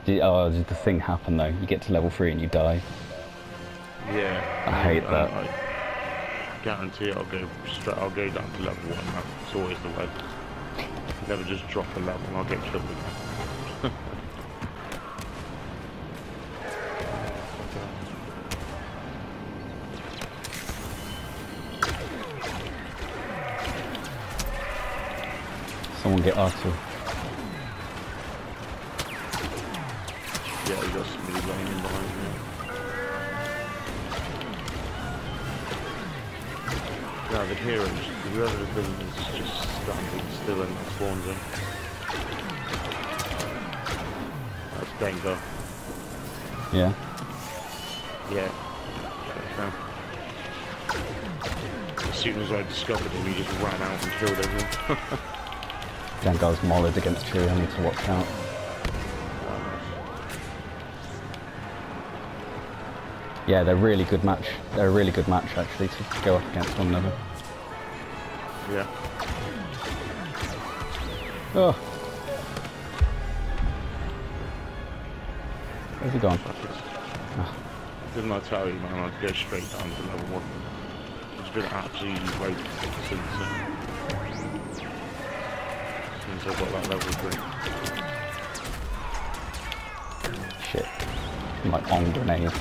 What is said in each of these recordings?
Did the thing happen though? You get to level 3 and you die. Yeah. I hate that. I guarantee I'll go down to level 1. That's always the way. Never just drop a level and I'll get killed again. Someone get R2. Yeah, you got somebody laying in behind me. Yeah, the heroes, whoever the villain is just standing still in the spawn zone. That's Dengar. Yeah. Yeah. As soon as I discovered him, he just ran out and killed everyone. Dengar's molled against Chewie, I need to watch out. Yeah, they're a really good match. They're a really good match actually to go up against one another. Yeah. Oh. Where's he gone? Oh. Didn't I tell you, man, I'd go straight down to level 1. It's been absolutely broken since I got that level 3. Shit. I'm like on grenades.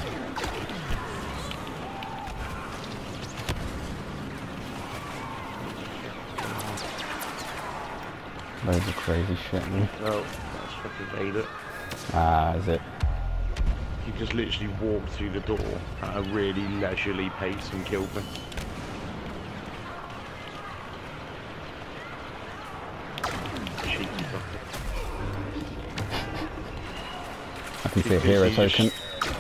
Loads of crazy shit, man. Oh, that's fucking made it. Ah, is it? He just literally walked through the door at a really leisurely pace and killed me. Cheeky fucker. I can see a hero token.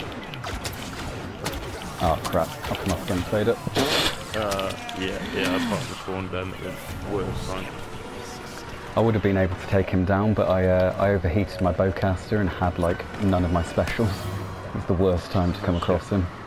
Oh crap, I'll come up again, played it. Yeah, I part of the spawn then at the worst time. I would have been able to take him down, but I overheated my bowcaster and had like none of my specials. It was the worst time to come across him.